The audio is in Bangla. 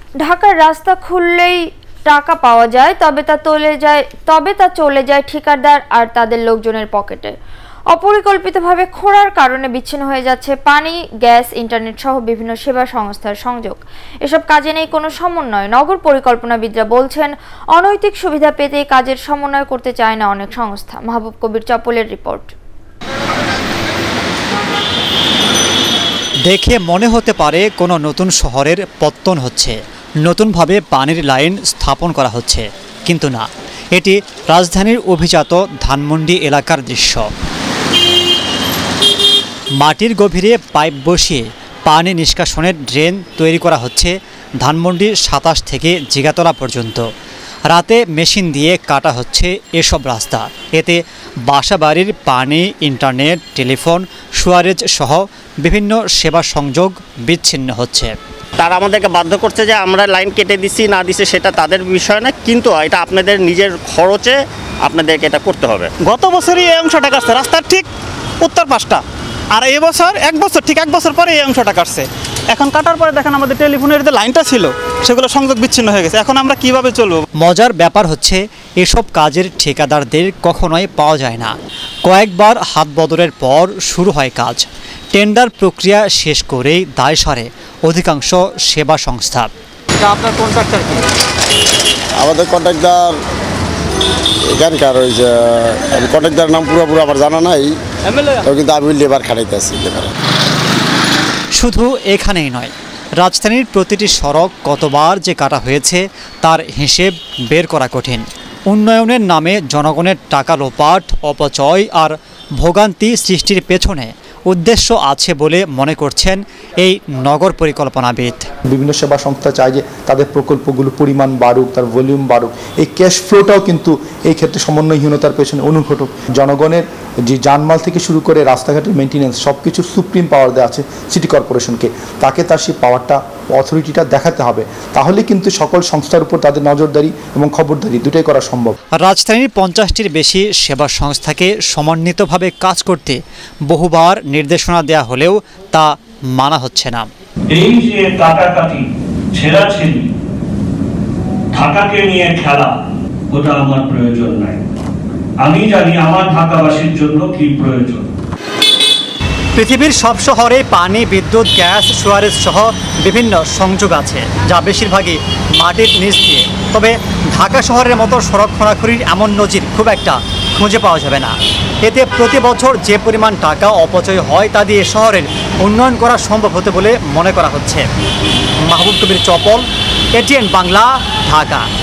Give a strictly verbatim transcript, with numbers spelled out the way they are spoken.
ঢাকার রাস্তা খুললেই টাকা পাওয়া যায়, তবে তা চলে যায় তবে তা চলে যায় ঠিকাদার আর তাদের লোকজনের পকেটে। অপরিকল্পিতভাবে খোঁড়ার কারণে বিচ্ছিন্ন হয়ে যাচ্ছে পানি, গ্যাস, ইন্টারনেট সহ বিভিন্ন সেবা সংস্থার সংযোগ। এসব কাজে নেই কোনো সমন্বয়। নগর পরিকল্পনাবিদরা বলছেন, অনৈতিক সুবিধা পেতে কাজের সমন্বয় করতে চায় না অনেক সংস্থা। মাহবুব কবির চপলের রিপোর্ট। দেখে মনে হতে পারে কোনো নতুন শহরের পত্তন হচ্ছে, নতুনভাবে পানির লাইন স্থাপন করা হচ্ছে, কিন্তু না, এটি রাজধানীর অভিজাত ধানমন্ডি এলাকার দৃশ্য। মাটির গভীরে পাইপ বসিয়ে পানি নিষ্কাশনের ড্রেন তৈরি করা হচ্ছে ধানমন্ডি সাতাশ থেকে জিগাতলা পর্যন্ত। রাতে মেশিন দিয়ে কাটা হচ্ছে এসব রাস্তা। এতে বাসাবাড়ির পানি, ইন্টারনেট, টেলিফোন, সুয়ারেজ সহ বিভিন্ন সেবা সংযোগ বিচ্ছিন্ন হচ্ছে। তারা আমাদেরকে বাধ্য করছে যে আমরা লাইন কেটে দিছি না দিছি সেটা তাদের বিষয় না, কিন্তু এটা আপনাদের নিজের খরচে আপনাদেরকে এটা করতে হবে। গত বছরই এই অংশটা কাটছে রাস্তার ঠিক উত্তর পাশটা, আর এই বছর এক বছর ঠিক এক বছর পরে এই অংশটা কাটছে। এখন কাটার পরে দেখেন আমাদের টেলিফোনের যে লাইনটা ছিল সেগুলো সংযোগ বিচ্ছিন্ন হয়ে গেছে। এখন আমরা কিভাবে চলবো? মজার ব্যাপার হচ্ছে, এসব কাজের ঠিকাদারদের কখনোই পাওয়া যায় না। কয়েকবার হাত বদলের পর শুরু হয় কাজ। টেন্ডার প্রক্রিয়া শেষ করেই দায় সারে অধিকাংশ সেবা সংস্থা। আপনার কন্ট্রাক্টর কি? আমাদের কন্ট্রাক্টর এখানকার ওই যে কন্ট্রাক্টরের নাম পুরোপুরি আমার জানা নাই, কিন্তু আমি লেবার খাটাইতেছি। শুধু এখানেই নয়, রাজধানীর প্রতিটি সড়ক কতবার যে কাটা হয়েছে তার হিসেব বের করা কঠিন। উন্নয়নের নামে জনগণের টাকা লোপাট, অপচয় আর ভোগান্তি সৃষ্টির পেছনে উদ্দেশ্য আছে বলে মনে করছেন এই নগর পরিকল্পনাবিদ। বিভিন্ন সেবা সংস্থা চায় যে তাদের প্রকল্পগুলো পরিমাণ বাড়ুক, তার ভলিউম বাড়ুক। এই ক্যাশ ফ্লোটাও কিন্তু এই ক্ষেত্রে সমন্বয়হীনতার পেছনে অনুঘটক। জনগণের যে জানমাল থেকে শুরু করে রাস্তাঘাটের মেনটেন্যান্স সব কিছু সুপ্রিম পাওয়ার দেওয়া আছে সিটি কর্পোরেশনকে। তাকে তার সেই পাওয়ারটা, অথরিটিটা দেখাতে হবে, তাহলে কিন্তু সকল সংস্থার উপর তাদের নজরদারি এবং খবরদারি দুটোই করা সম্ভব। রাজধানীর পঞ্চাশটির বেশি সেবা সংস্থাকে সমন্বিতভাবে কাজ করতে বহুবার নির্দেশনা দেয়া হলেও তা মানা হচ্ছে না। এই যে কাটাকাটি, ছেঁড়াছেড়ি, ঢাকাকে নিয়ে খেলা, ওটা আমার প্রয়োজন নাই। আমি জানি আমার ঢাকাবাসীর জন্য কি প্রয়োজন। পৃথিবীর সব শহরে পানি, বিদ্যুৎ, গ্যাস, সুয়ারেজ সহ বিভিন্ন সংযোগ আছে, যা বেশিরভাগই মাটির নিচ দিয়ে। তবে ঢাকা শহরের মতো সড়ক খোঁড়াখুড়ির এমন নজির খুব একটা খুঁজে পাওয়া যাবে না। এতে প্রতি বছর যে পরিমাণ টাকা অপচয় হয় তা দিয়ে শহরের উন্নয়ন করা সম্ভব হতে বলে মনে করা হচ্ছে। মাহবুব কবির চপল, এটিএন বাংলা, ঢাকা।